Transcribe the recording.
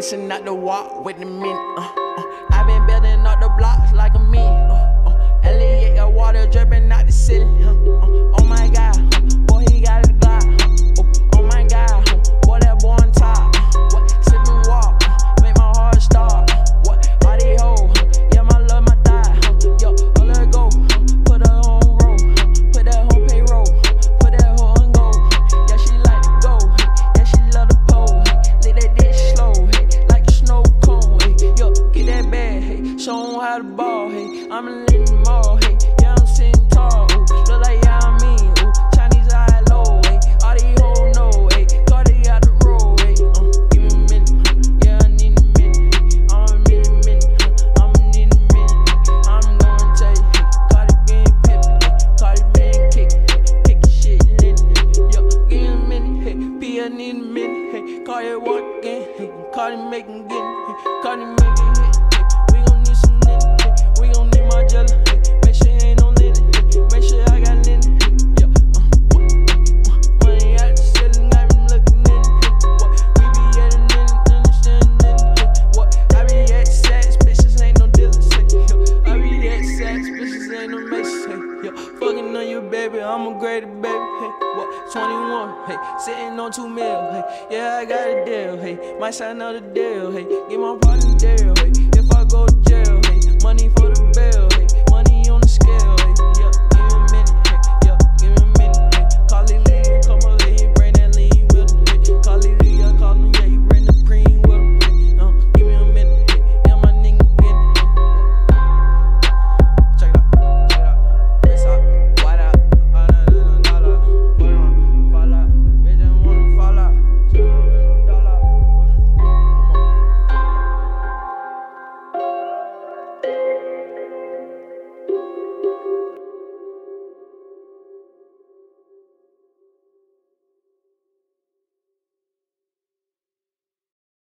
missing out the walk with the mint. I been building up the blocks like a mint. Elliot got water dripping out the ceiling. Oh my God, boy he got a Glock. Oh my God, boy that boy on top. What sippin' walk, make my heart stop. What all these hoes, yeah my love my thigh. Yo, oh let go, put her on roll, put that whole payroll, put that hoe on go. Yeah she like to go, yeah she love the pole. Lick that dick slow, like a snow cone. Yo, get that bag, show 'em how to ball. I'm a little more, yeah I'm sitting tall. Look like yeah I mean, Chinese eye low. All these hoes know, Cardi out the road. Give me a minute, yeah I need a minute. I'ma need a minute, I'ma need a minute. I'm gonna tell you, Cardi being pimpin', Cardi being kick shit lit. Yo, give me a minute, P I need a minute. Cardi walkin', Cardi making get it, Cardi making hit. We gon' need some niggas, we gon' need my jelly. Make sure ain't no linen, make sure I got linen. Yeah, money out the ceiling, got me looking in it. We be at an understanding it. What? I be at sex, bitches ain't no dealers. I be at sex, bitches ain't no makes. Fucking on you, baby, I'm a great baby. What? 21, sitting on 2 mil. Yeah, I got a deal. Might sign another deal. Get my partner deal.